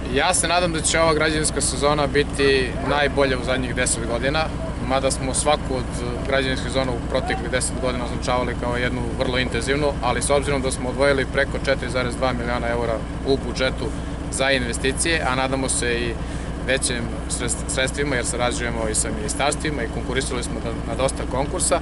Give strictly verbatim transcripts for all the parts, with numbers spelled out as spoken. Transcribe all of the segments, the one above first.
Ja se nadam da će ova građevinska sezona biti najbolja u zadnjih deset godina, mada smo svaku od građevinskih zona u proteklih deset godina označavali kao jednu vrlo intenzivnu, ali s obzirom da smo odvojili preko četiri zarez dva miliona eura u budžetu za investicije, a nadamo se i većim sredstvima jer sarađujemo i sa ministarstvima i konkurisali smo na dosta konkursa.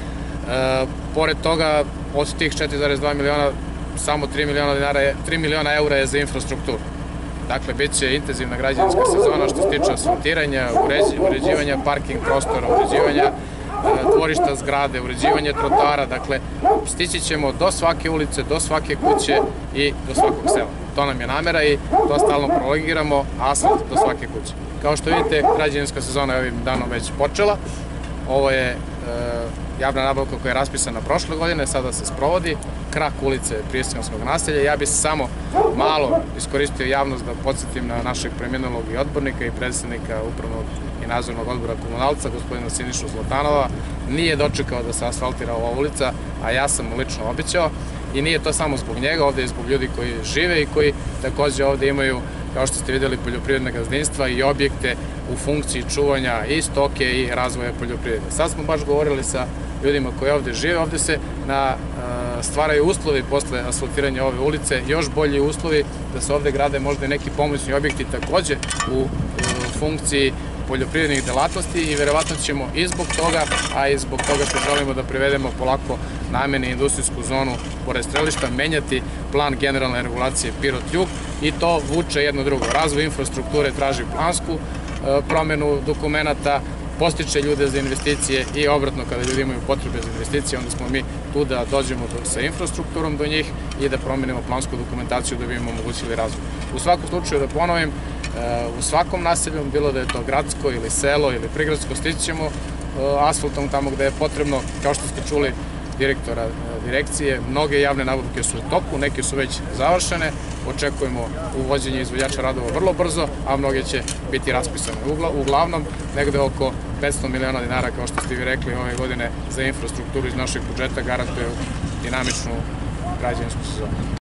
E, pored toga, od tih četiri zarez dva miliona, samo tri miliona eura je za infrastrukturu. Dakle, bit će intenzivna građevinska sezona što se tiče asfaltiranja, uređivanja parking prostora, uređivanja dvorišta zgrade, uređivanja trotoara. Dakle, stići ćemo do svake ulice, do svake kuće i do svakog sela. To nam je namera i to stalno prolongiramo, asfalt do svake kuće. Kao što vidite, građevinska sezona je ovim danom već počela. Ovo je javna nabavka koja je raspisana prošle godine, sada se sprovodi, krak ulice Prijestinskog naselja. Ja bih samo malo iskoristio javnost da podsjetim na našeg preminulog i odbornika i predsednika upravnog i nadzornog odbora Komunalca, gospodina Sinišu Zlatanova. Nije dočekao da se asfaltira ova ulica, a ja sam mu lično obećao. I nije to samo zbog njega, ovde je zbog ljudi koji žive i koji takođe ovde imaju, kao što ste videli, poljoprivredne gazdinstva i objekte u funkciji čuvanja i stoke i razvoja poljoprivrede. Sad smo baš govorili sa ljudima koji ovde žive, ovde se stvaraju uslovi posle asfaltiranja ove ulice, još bolji uslovi da se ovde grade možda i neki pomoćni objekti takođe u funkciji poljoprivrednih delatnosti i verovatno ćemo i zbog toga, a i zbog toga što želimo da privedemo polako nameni industrijsku zonu pored strelišta, menjati plan generalne regulacije Pirot-Jug i to vuče jedno drugo. Razvoj infrastrukture traži plansku promenu dokumenta, postiče ljude za investicije i obratno kada ljudi imaju potrebe za investicije, onda smo mi tu da dođemo sa infrastrukturom do njih i da promenimo plansku dokumentaciju da bi im omogućili razvoj. U svakom slučaju, da ponovim, u svakom naselju, bilo da je to gradsko ili selo ili prigradsko, stići ćemo asfaltom tamo gde je potrebno. Kao što ste čuli direktora direkcije, mnoge javne nabavke su u toku, neke su već završene, očekujemo uvođenje izvođača radova vrlo brzo, a mnoge će biti raspisane. Uglavnom, negde oko petsto miliona dinara, kao što ste vi rekli, ove godine za infrastrukturu iz našeg budžeta garantuje dinamičnu građevinsku sezonu.